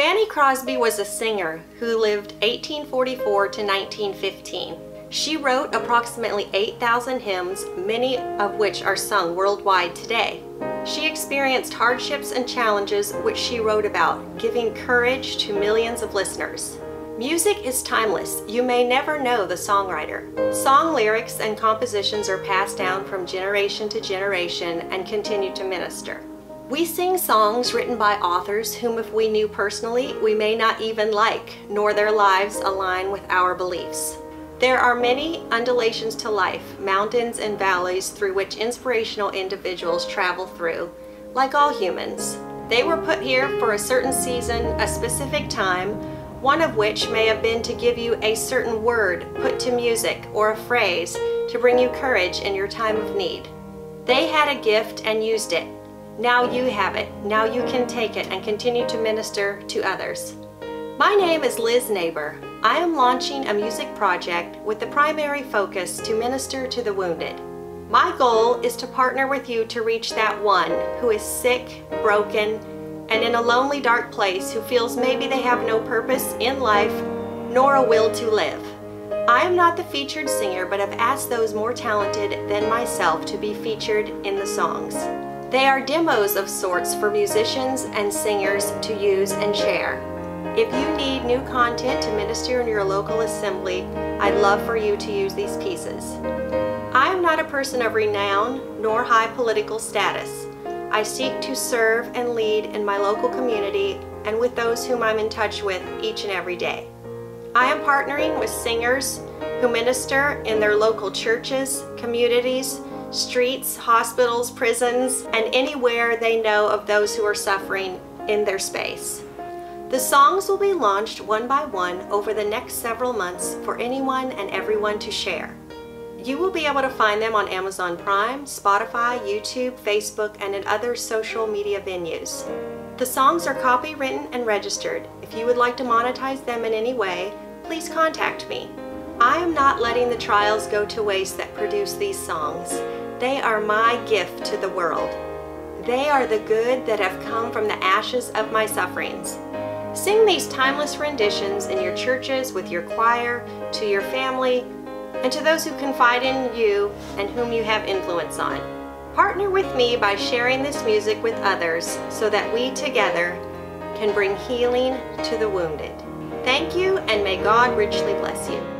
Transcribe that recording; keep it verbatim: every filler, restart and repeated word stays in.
Fanny Crosby was a singer who lived eighteen forty-four to nineteen fifteen. She wrote approximately eight thousand hymns, many of which are sung worldwide today. She experienced hardships and challenges which she wrote about, giving courage to millions of listeners. Music is timeless. You may never know the songwriter. Song lyrics and compositions are passed down from generation to generation and continue to minister. We sing songs written by authors whom if we knew personally, we may not even like, nor their lives align with our beliefs. There are many undulations to life, mountains and valleys through which inspirational individuals travel through, like all humans. They were put here for a certain season, a specific time, one of which may have been to give you a certain word put to music or a phrase to bring you courage in your time of need. They had a gift and used it. Now you have it. Now you can take it and continue to minister to others. My name is Liz Naber. I am launching a music project with the primary focus to minister to the wounded. My goal is to partner with you to reach that one who is sick, broken, and in a lonely, dark place who feels maybe they have no purpose in life nor a will to live. I am not the featured singer, but have asked those more talented than myself to be featured in the songs. They are demos of sorts for musicians and singers to use and share. If you need new content to minister in your local assembly, I'd love for you to use these pieces. I am not a person of renown nor high political status. I seek to serve and lead in my local community and with those whom I'm in touch with each and every day. I am partnering with singers who minister in their local churches, communities, streets, hospitals, prisons, and anywhere they know of those who are suffering in their space. The songs will be launched one by one over the next several months for anyone and everyone to share. You will be able to find them on Amazon Prime, Spotify, YouTube, Facebook, and in other social media venues. The songs are copywritten and registered. If you would like to monetize them in any way, please contact me. I am not letting the trials go to waste that produce these songs. They are my gift to the world. They are the good that have come from the ashes of my sufferings. Sing these timeless renditions in your churches, with your choir, to your family, and to those who confide in you and whom you have influence on. Partner with me by sharing this music with others so that we together can bring healing to the wounded. Thank you, and may God richly bless you.